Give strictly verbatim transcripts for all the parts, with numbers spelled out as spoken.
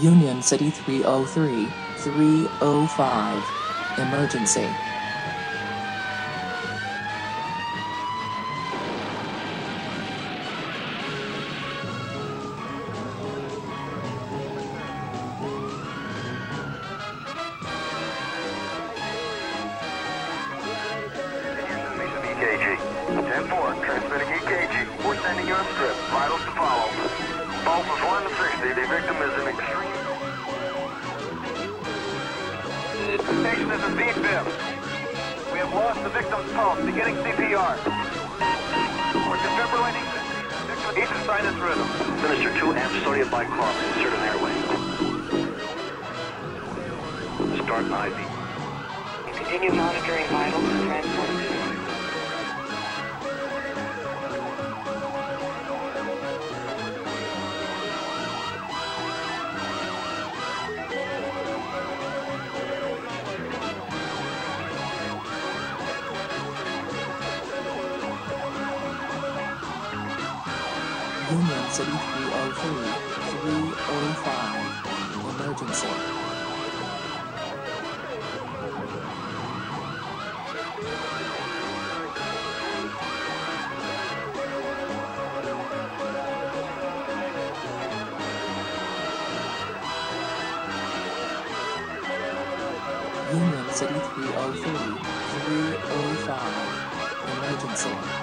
Union City three oh three, three oh five. Emergency. E K G. ten four, transmitting E K G. We're sending you a strip. Vitals to follow. Pulse is one to sixty. The victim is in extreme... The station is in V-fib. We have lost the victim's pulse. Beginning C P R. We're defibrillating. Each assign its rhythm. Minister two amp sodium bicarbonate. Insert an airway. Start I V. Continue monitoring vitals and transport. Union City three oh three, three oh five. Emergency. Union City three oh three, three oh five. Emergency.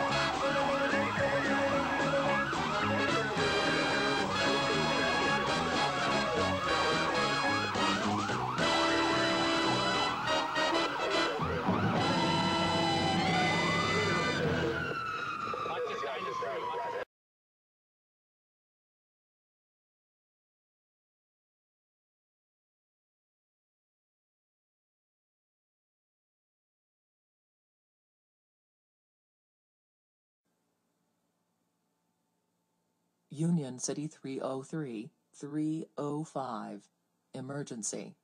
Union City three oh three, three oh five. Emergency.